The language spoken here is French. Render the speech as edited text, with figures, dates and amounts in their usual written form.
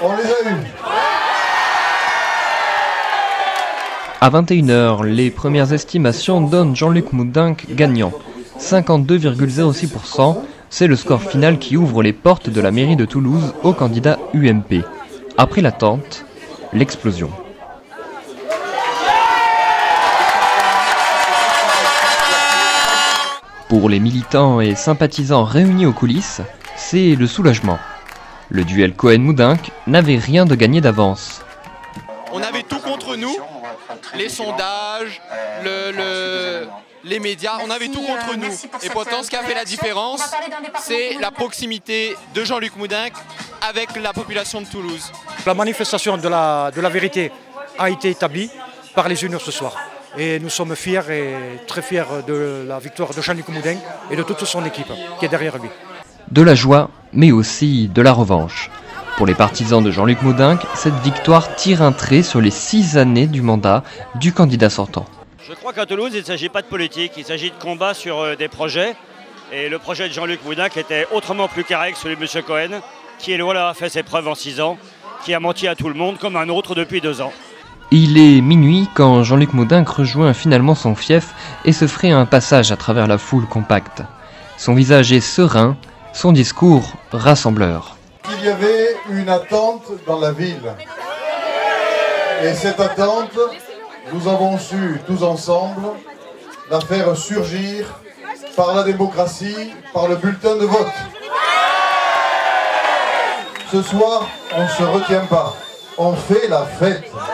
On les a eus. À 21h, les premières estimations donnent Jean-Luc Moudenc gagnant. 52,06%, c'est le score final qui ouvre les portes de la mairie de Toulouse au candidat UMP. Après l'attente, l'explosion. Pour les militants et sympathisants réunis aux coulisses, c'est le soulagement. Le duel Cohen-Moudenc n'avait rien de gagné d'avance. On avait tout contre nous, les sondages, les médias, on avait tout contre nous. Et pourtant, ce qui a fait la différence, c'est la proximité de Jean-Luc Moudenc avec la population de Toulouse. La manifestation de la vérité a été établie par les urnes ce soir. Et nous sommes fiers et très fiers de la victoire de Jean-Luc Moudenc et de toute son équipe qui est derrière lui. De la joie, mais aussi de la revanche. Pour les partisans de Jean-Luc Moudenc, cette victoire tire un trait sur les 6 années du mandat du candidat sortant. Je crois qu'à Toulouse, il ne s'agit pas de politique, il s'agit de combat sur des projets. Et le projet de Jean-Luc Moudenc était autrement plus carré que celui de M. Cohen, qui voilà, a fait ses preuves en 6 ans, qui a menti à tout le monde comme un autre depuis 2 ans. Il est minuit quand Jean-Luc Moudenc rejoint finalement son fief et se ferait un passage à travers la foule compacte. Son visage est serein, son discours rassembleur. Il y avait une attente dans la ville. Et cette attente, nous avons su tous ensemble la faire surgir par la démocratie, par le bulletin de vote. Ce soir, on ne se retient pas, on fait la fête.